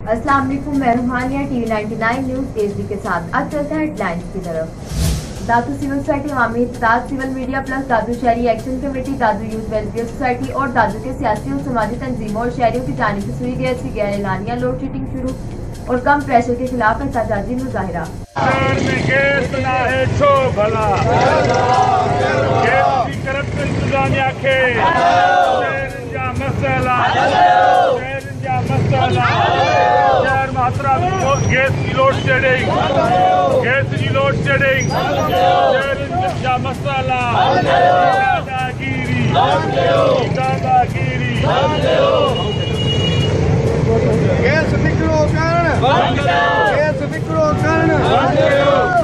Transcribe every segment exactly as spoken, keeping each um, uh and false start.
अस्सलाम वालेकुम, मैं Ruhania TV ninety nine news HD के साथ। आज चलते हैं हेडलाइंस की तरफ। दादू सिविल सोसाइटी अवामी इत्तेहाद, सिविल मीडिया प्लस, दादू शहरी action committee, Dadu youth welfare society और दादू के सियासी और समाजी तंजीमों और शहरियों की जानिब से सुई गैस की गैर एलानिया लोड शेडिंग शुरू और कम प्रेशर के खिलाफ एहतजाजी मुजाहिरा। गैस की लोड शेडिंग, गैस की लोड शेडिंग, मसाला दादागिरी, दादागिरी, गैस बिक्रो कारण, गैस बिक्रो कारण।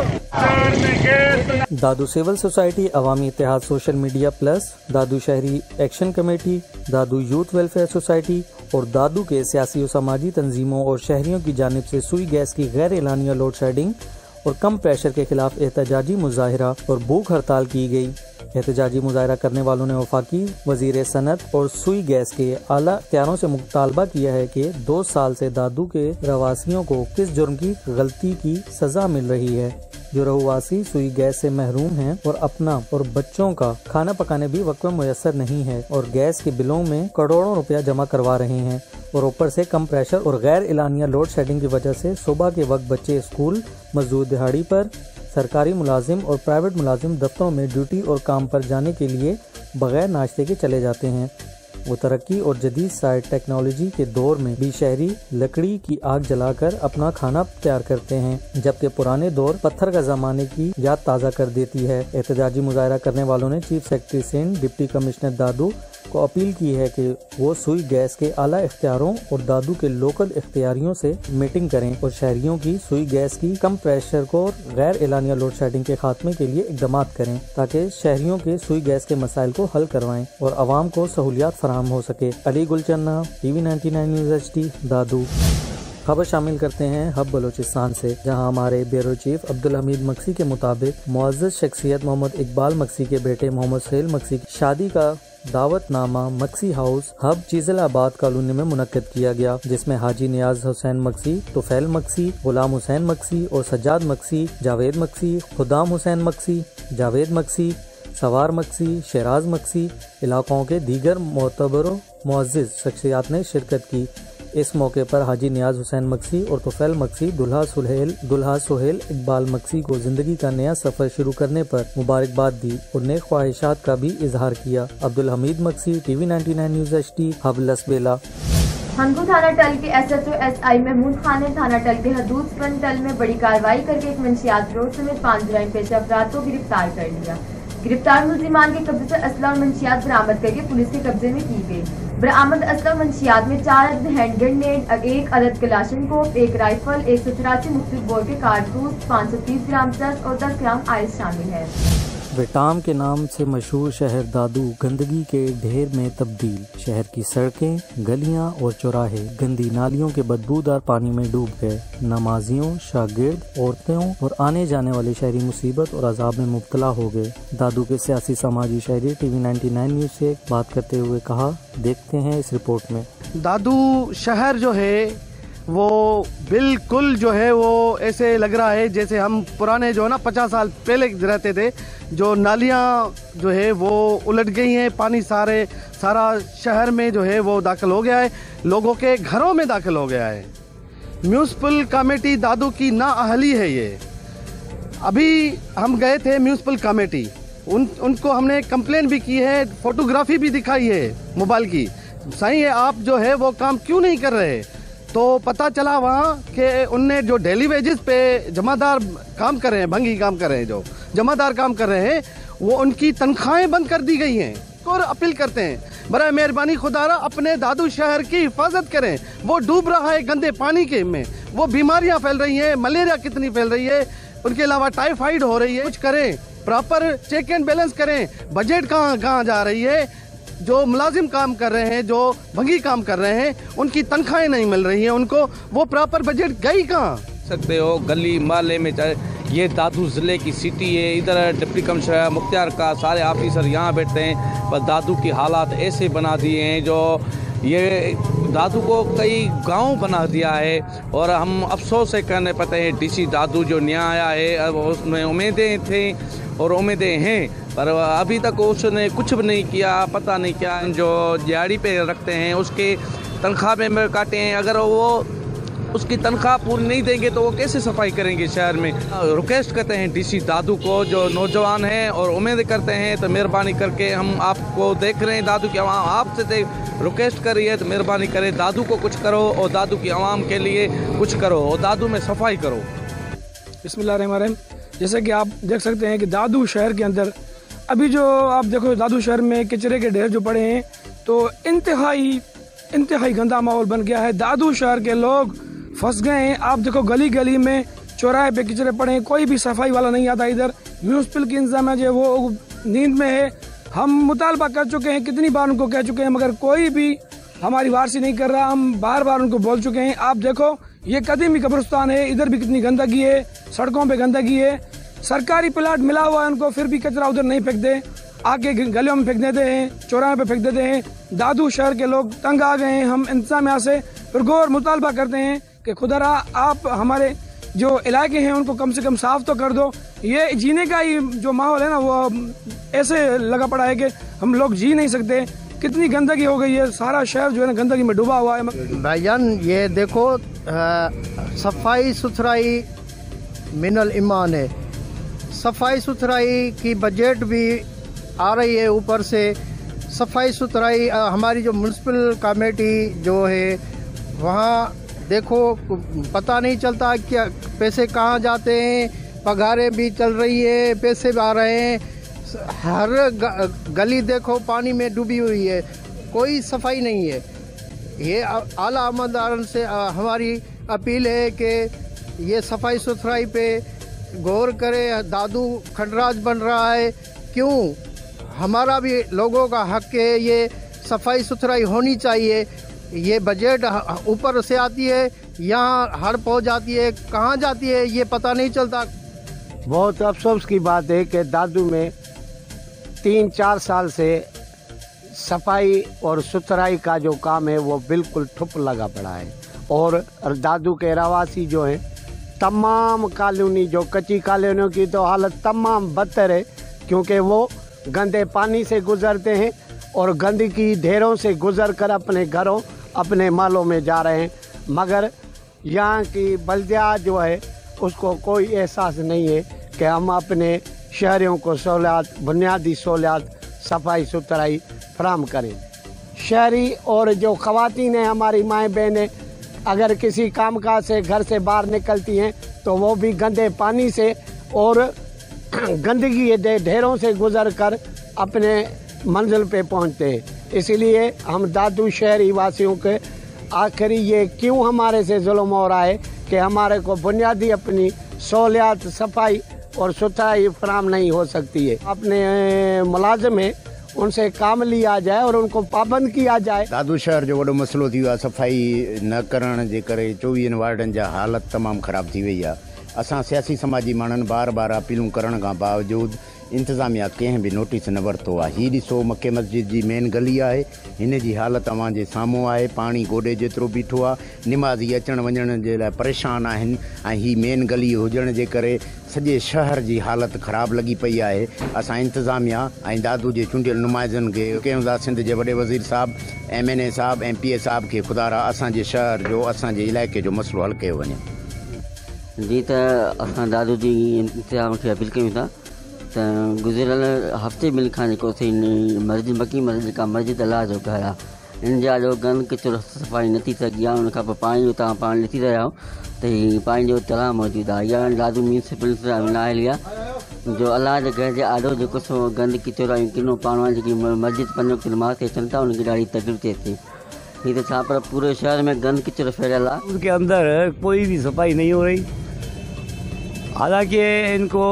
दादू सिविल सोसाइटी अवामी इत्तेहाद, सोशल मीडिया प्लस, दादू शहरी action committee, Dadu youth welfare society और दादू के सियासी और समाजी तंजीमों और शहरियों की जानिब से सुई गैस की गैर एलानिया लोड शेडिंग और कम प्रेशर के खिलाफ एहतजाजी मुजाहिरा और भूख हड़ताल की गई। एहतजाजी मुजाहिरा करने वालों ने वफाकी वजीर सनत और सुई गैस के आला इख्तियारों से मुतालबा किया है कि दो साल से दादू के रवासियों को किस जुर्म की गलती की सजा मिल रही है। जो रहवासी सुई गैस से महरूम हैं और अपना और बच्चों का खाना पकाने भी वक्त में मुयसर नहीं है और गैस के बिलों में करोड़ों रुपया जमा करवा रहे हैं और ऊपर से कम प्रेशर और गैर एलानिया लोड शेडिंग की वजह से सुबह के वक्त बच्चे स्कूल, मजदूर दिहाड़ी पर, सरकारी मुलाजिम और प्राइवेट मुलाजिम दफ्तरों में ड्यूटी और काम पर जाने के लिए बगैर नाश्ते के चले जाते हैं। वो तरक्की और जदीद साइड टेक्नोलॉजी के दौर में भी शहरी लकड़ी की आग जलाकर अपना खाना तैयार करते हैं, जबकि पुराने दौर पत्थर का जमाने की याद ताज़ा कर देती है। एहतजाजी मुजाहिरा करने वालों ने chief secretary Sindh, deputy commissioner Dadu को अपील की है कि वो सुई गैस के आला इख्तियारों और दादू के लोकल इख्तियारियों से मीटिंग करें और शहरियों की सुई गैस की कम प्रेशर को और गैर एलानिया लोड शेडिंग के खात्मे के लिए इकदाम करें ताकि शहरियों के सुई गैस के मसाइल को हल करवाएं और आवाम को सहूलियात फराहम हो सके। Ali Gulchanna, TV ninety nine news HD, Dadu. खबर शामिल करते हैं हब बलोचिस्तान से, जहां हमारे ब्यूरो चीफ अब्दुल हमीद मक्सी के मुताबिक मुअज़्ज़ज़ शख्सियत मोहम्मद इकबाल मक्सी के बेटे मोहम्मद सुहेल मक्सी की शादी का दावतनामा मक्सी हाउस हब चीजलाबाद कॉलोनी में मुनक्किद किया गया, जिसमें हाजी नियाज हुसैन मक्सी, तुफैल मक्सी, गुलाम हुसैन मक्सी और सज्जाद मक्सी, जावेद मक्सी, खुदाम हुसैन मक्सी, जावेद मक्सी, सवार मक्सी, शहराज मक्सी इलाकों के दीगर मोतबरों मुअज़्ज़ज़ शख्सियात ने शिरकत की। इस मौके पर हाजी नियाज हुसैन मक्सी और तुफैल मक्सी दुल्हा सुहेल दुल्हा सुहेल इकबाल मक्सी को जिंदगी का नया सफर शुरू करने पर मुबारकबाद दी और नेक ख्वाहिशात का भी इजहार किया। Abdul Hameed Maksi, TV ninety nine news HD, Hub Lasbela. Hangu थाना टल के S H O S I Mahmood Khan ने थाना टल के हदूद स्पन टल में बड़ी कार्रवाई करके एक मंशियात रोड समेत पाँच जुराइम पेशा अफराद को गिरफ्तार कर लिया। गिरफ्तार मुल्जिमान के कब्जे से असला और मंशियात बरामद करके पुलिस के कब्जे में की गई। बरामद असला मंशियात में चार अदद हैंड ग्रेनेड, एक अदद कलाशनकोव, एक राइफल, एक सौ चौरासी मुख्तलिफ बोर के कारतूस, पाँच सौ तीस ग्राम चरस और दस ग्राम आइस शामिल है। विटाम के नाम से मशहूर शहर दादू गंदगी के ढेर में तब्दील। शहर की सड़कें, गलियां और चौराहे गंदी नालियों के बदबूदार पानी में डूब गए। नमाजियों, शागिर्द, औरतों और आने जाने वाले शहरी मुसीबत और अजाब में मुब्तला हो गए। दादू के सियासी समाजी शहरी टीवी नाइन्टी नाइन न्यूज से बात करते हुए कहा, देखते हैं इस रिपोर्ट में। दादू शहर जो है वो बिल्कुल जो है वो ऐसे लग रहा है जैसे हम पुराने जो है ना पचास साल पहले रहते थे। जो नालियाँ जो है वो उलट गई हैं, पानी सारे सारा शहर में जो है वो दाखिल हो गया है, लोगों के घरों में दाखिल हो गया है। म्यूनसिपल कमेटी दादू की नाअहली है ये। अभी हम गए थे म्यूनसिपल कमेटी, उन उनको हमने कंप्लेन भी की है, फोटोग्राफी भी दिखाई है मोबाइल की। सही है, आप जो है वो काम क्यों नहीं कर रहे? तो पता चला वहाँ कि उनने जो डेली वेजेस पे जमादार काम कर रहे हैं, भंगी काम कर रहे हैं, जो जमादार काम कर रहे हैं, वो उनकी तनख्वाहें बंद कर दी गई हैं। और अपील करते हैं, बराए मेहरबानी खुदारा अपने दादू शहर की हिफाजत करें। वो डूब रहा है गंदे पानी के में, वो बीमारियां फैल रही हैं, मलेरिया कितनी फैल रही है, उनके अलावा टाइफाइड हो रही है। कुछ करें, प्रॉपर चेक एंड बैलेंस करें। बजट कहाँ कहाँ जा रही है? जो मुलाजिम काम कर रहे हैं, जो भंगी काम कर रहे हैं, उनकी तनख्वाहें नहीं मिल रही हैं उनको, वो प्रॉपर बजट गई कहाँ? सकते हो गली मोहल्ले में, चाहे ये दादू ज़िले की सिटी है, इधर डिप्टी कमिश्नर मुख्तियार का सारे ऑफिसर यहाँ बैठते हैं, पर दादू की हालात ऐसे बना दिए हैं जो ये दादू को कई गांव बना दिया है और हम अफसोस से कहने पड़ते हैं डीसी दादू जो नया आया है, अब उसमें उम्मीदें थी और उम्मीदें हैं, पर अभी तक उसने कुछ भी नहीं किया। पता नहीं क्या जो दिहाड़ी पे रखते हैं उसके तनख्वाह में काटे हैं, अगर वो उसकी तनख्वाह पूरी नहीं देंगे तो वो कैसे सफाई करेंगे शहर में। रिक्वेस्ट करते हैं डीसी दादू को, जो नौजवान हैं और उम्मीद करते हैं, तो मेहरबानी करके हम आपको देख रहे हैं दादू की आवाम आपसे रिक्वेस्ट कर रही है, तो मेहरबानी करें दादू को कुछ करो और दादू की आवाम के लिए कुछ करो और दादू में सफाई करो। बिस्मिल्लाहिर्रहमानिर्रहीम। जैसे कि आप देख सकते हैं कि दादू शहर के अंदर अभी जो आप देखो दादू शहर में कचरे के ढेर जो पड़े हैं, तो इंतहाई इंतहाई गंदा माहौल बन गया है। दादू शहर के लोग फंस गए हैं। आप देखो गली गली में चौराहे पे कचरे पड़े हैं, कोई भी सफाई वाला नहीं आता इधर। म्यूनसिपल की इंतजाम है जो वो नींद में है। हम मुतालबा कर चुके हैं, कितनी बार उनको कह चुके हैं, मगर कोई भी हमारी वारसी नहीं कर रहा। हम बार बार उनको बोल चुके हैं। आप देखो ये कदीमी कब्रिस्तान है, इधर भी कितनी गंदगी है, सड़कों पे गंदगी है। सरकारी प्लाट मिला हुआ है उनको, फिर भी कचरा उधर नहीं फेंकते, आके गलियों में फेंक देते हैं, चौराहे पे फेंक देते हैं। दादू शहर के लोग तंग आ गए हैं। हम इंतजामिया से फिर गौर मुतालबा करते हैं कि खुदा आप हमारे जो इलाके हैं उनको कम से कम साफ तो कर दो। ये जीने का ही जो माहौल है ना, वो ऐसे लगा पड़ा है कि हम लोग जी नहीं सकते। कितनी गंदगी हो गई है, सारा शहर जो है ना गंदगी में डूबा हुआ है। भाईजान ये देखो, आ, सफाई सुथराई मिनल ईमान है। सफाई सुथराई की बजट भी आ रही है ऊपर से। सफाई सुथराई हमारी जो म्यूनसिपल कमेटी जो है वहाँ देखो पता नहीं चलता क्या पैसे कहाँ जाते हैं, पगारें भी चल रही है, पैसे भी आ रहे हैं। हर गली देखो पानी में डूबी हुई है, कोई सफाई नहीं है। ये आला अमलदारन से हमारी अपील है कि ये सफाई सुथराई पे गौर करे। दादू खंडराज बन रहा है, क्यों? हमारा भी लोगों का हक है, ये सफाई सुथराई होनी चाहिए। ये बजट ऊपर से आती है, यहाँ हड़ पहुँच जाती है, कहाँ जाती है ये पता नहीं चलता। बहुत अफसोस की बात है कि दादू में तीन चार साल से सफाई और सुथराई का जो काम है वो बिल्कुल ठुप लगा पड़ा है। और दादू के रहवासी जो हैं, तमाम कॉलोनी जो कच्ची कॉलोनियों की तो हालत तमाम बदतर है, क्योंकि वो गंदे पानी से गुजरते हैं और गंदगी ढेरों से गुजर कर अपने घरों अपने मालों में जा रहे हैं। मगर यहाँ की बल्दिया जो है उसको कोई एहसास नहीं है कि हम अपने शहरियों को सहूलियात, बुनियादी सहूलियात, सफाई सुथराई फराहम करें। शहरी और जो ख़वातीन हैं, हमारी माएँ बहनें, अगर किसी कामकाज से घर से बाहर निकलती हैं तो वो भी गंदे पानी से और गंदगी ढेरों से गुजर कर अपने मंजिल पे पहुंचते हैं। इसीलिए हम दादू शहरी वासियों के आखिरी ये क्यों हमारे से जुल्म हो रहा है कि हमारे को बुनियादी अपनी सहूलियात, सफाई और सुथराई फराहम नहीं हो सकती है। अपने मुलाजिम हैं उनसे काम लिया जाए और उनको पाबंद किया जाए। दादू शहर जो वॾो मसइलो थी वियो आहे, सफ़ाई न करण जे करे चोवीहनि वार्डनि जा हालत तमामु ख़राब थी वई आहे। असां सियासी समाजी माण्हुनि बार बार अपीलूं करण खां बावजूद इंतज़ामिया कंहिं बि नोटिस न वरितो आहे। हीअ ॾिसो मके मस्जिद जी मेन गली आहे, हिन जी हालत तव्हां जे साम्हूं आहे। पाणी गोॾे जेतिरो बीठो आहे, निमाज़ी अचण वञण जे लाइ परेशान आहिनि ऐं हीअ मेन गली हुजण जे करे सॼे शहर जी हालत ख़राब लॻी पई आहे। असां इंतज़ामिया ऐं दादू जे चूंडियल नुमाइंदनि खे कयूं था, सिंध जे वॾे वज़ीर साहब, एम एन ए साहब, एम पी ए साहब खे ख़ुदा असांजे शहर जो, असांजे इलाइक़े जो मसइलो हल कयो वञे। जी त असां दादू जी इंतज़ाम खे अपील कयूं था त गुज़िरियल हफ़्ते ॿिनि खां जेको थी मस्जिद मकी मस्जिद जेका मस्जिद अलाह जो घर आहे, इन जा जो गंद किचरो सफ़ाई न थी सघी आहे। उनखां पोइ पाणी जो तव्हां पाण ॾिसी रहिया आहियो त हीअ पाणी जो तलाउ मौजूदु आहे। इहा दादू म्यूनसिपल नाहेली आहे जो अलाह जे घर जे आॾो जेको सो गंद किचरो ऐं किनो पाणो आहे, जेकी मस्जिद पंज वक़्त नमाज़ ते अचनि था, उनखे ॾाढी तकलीफ़ थिए थी। हीअ त छा पर पूरे शहर में गंद किचरो फैलियल आहे। उसके अंदर कोई भी सफाई नहीं हो रही। हालांकि इनको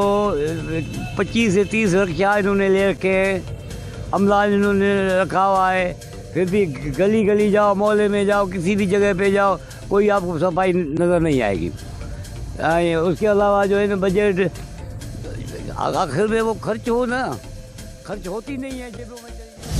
पच्चीस से तीस रक्षा इन्होंने ले रखे, अमला इन्होंने रखा हुआ है, फिर भी गली गली जाओ, मोहल्ले में जाओ, किसी भी जगह पे जाओ, कोई आपको सफाई नज़र नहीं आएगी। उसके अलावा जो है ना बजट आखिर में वो खर्च हो ना, खर्च होती नहीं है जेबों में।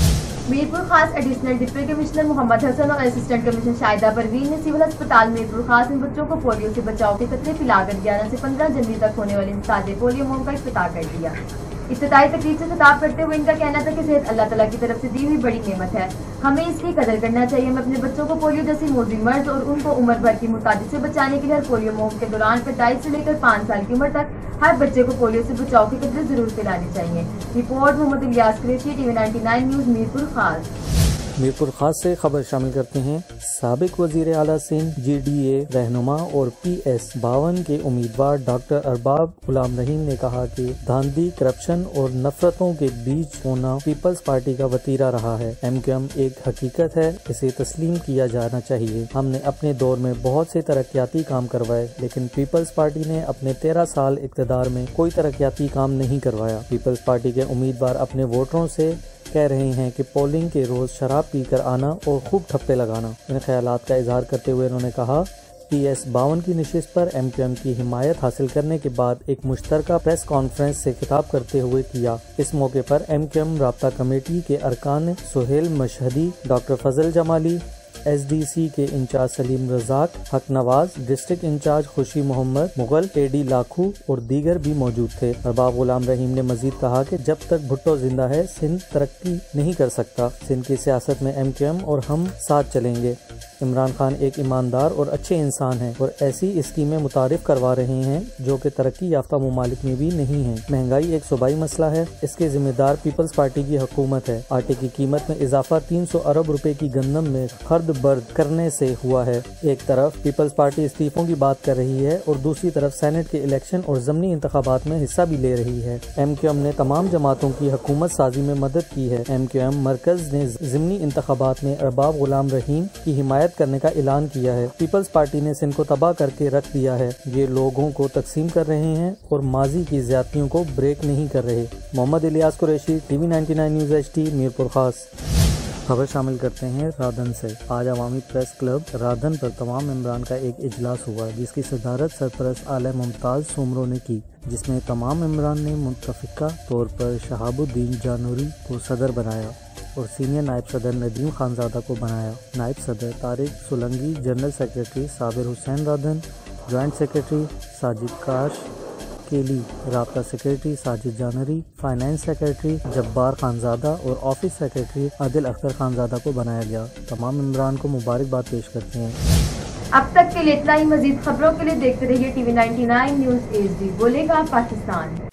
Mirpur Khas additional deputy commissioner Mohammad Hassan और असिस्टेंट कमिश्नर शाहिदा परवीन ने सिविल अस्पताल मीरपुर खास में बच्चों को पोलियो से बचाव के कतरे पिलाकर ग्यारह से पंद्रह जनवरी तक होने वाली ताजे पोलियो मुहिम का इफ्तिताह कर दिया। इफ्तिताई तकरीब से खिताब करते हुए इनका कहना था कि सेहत अल्लाह ताला की तरफ से दी हुई बड़ी नेमत है, हमें इसकी कदर करना चाहिए। हमें अपने बच्चों को पोलियो जैसी मोजी मर्ज और उनको उम्र भर की मुतादी से बचाने के लिए हर पोलियो मुहिम के दौरान पैंतालीस से लेकर पाँच साल की उम्र तक हर बच्चे को पोलियो से बचाव के कदरे जरूर पिलाने चाहिए। Report Mohammad Ilyas Qureshi, TV ninety nine news, Mirpur Khas. Mirpur खास से खबर शामिल करते हैं। साबिक वजीर आला सिंध, जी डी ए रहनुमा और पी एस बावन के उम्मीदवार डॉक्टर अरबाब गुलाम रहीम ने कहा कि धांधली, करप्शन और नफरतों के बीच होना पीपल्स पार्टी का वतीरा रहा है। एम क्यू एम एक हकीकत है, इसे तस्लीम किया जाना चाहिए। हमने अपने दौर में बहुत से तरक्याती काम करवाए, लेकिन पीपल्स पार्टी ने अपने तेरह साल इक़्तिदार में कोई तरक्याती काम नहीं करवाया। पीपल्स पार्टी के उम्मीदवार अपने वोटरों से कह रहे हैं कि पोलिंग के रोज शराब पीकर आना और खूब ठप्पे लगाना। इन ख्यालात का इजहार करते हुए उन्होंने कहा, पी एस बावन की नशिस्त पर एम क्यू एम की हिमायत हासिल करने के बाद एक मुश्तरका प्रेस कॉन्फ्रेंस से खिताब करते हुए किया। इस मौके पर एम क्यू एम राब्ता कमेटी के अरकान Suhail Mashhadi, doctor Fazal Jamali, S D C के incharge Salim Razzaq, Haq Nawaz, district incharge Khushi Mohammad Mughal, A D Lakhu और दीगर भी मौजूद थे। अरबाब गुलाम रहीम ने मजीद कहा कि जब तक भुट्टो जिंदा है सिंध तरक्की नहीं कर सकता। सिंध की सियासत में एम क्यू एम और हम साथ चलेंगे। इमरान खान एक ईमानदार और अच्छे इंसान हैं और ऐसी स्कीमें मुतारिफ करवा रहे हैं जो कि तरक्की याफ्ता मुमालिक में भी नहीं है। महंगाई एक सूबाई मसला है, इसके जिम्मेदार पीपल्स पार्टी की हुकूमत है। आटे की कीमत में इजाफा तीन सौ अरब रुपए की गंदम में खर्द बर्द करने से हुआ है। एक तरफ पीपल्स पार्टी इस्तीफों की बात कर रही है और दूसरी तरफ सेनेट के इलेक्शन और ज़मनी इंतखाबात में हिस्सा भी ले रही है। एम क्यू एम ने तमाम जमातों की हुकूमत साजी में मदद की है। एम क्यू एम मरकज ने ज़मनी इंतखाबात में अरबाब गुलाम रहीम की हिमायत करने का ऐलान किया है। पीपल्स पार्टी ने सिंध को तबाह करके रख दिया है। ये लोगों को तकसीम कर रहे हैं और माजी की ज्यादतियों को ब्रेक नहीं कर रहे। Mohammad Ilyas Qureshi, TV ninety nine news H T, Mirpur Khas. खबर शामिल करते हैं राधन से। आज अवामी प्रेस क्लब राधन पर तमाम मेंबरान का एक इजलास हुआ, जिसकी सदारत सरपरस्त आला मुमताज़ सुमरो ने की, जिसमें तमाम मेंबरान ने मुतफ़िका तौर पर शहाबुद्दीन जानूरी को सदर बनाया और सीनियर नायब सदर नदीम खानजादा को बनाया। नायब सदर Tariq Solangi, general secretary Sabir Hussain Radhan, joint secretary Sajid Kash Keli, राब्ता secretary Sajid Janri, finance secretary Jabbar Khanzada और ऑफिस सेक्रेटरी आदिल अख्तर खानजादा को बनाया गया। तमाम मेंबरान को मुबारकबाद पेश करते हैं। अब तक के लिए इतना ही। मजीद खबरों के लिए देखते रहिए TV ninety nine news H D. बोलेगा पाकिस्तान।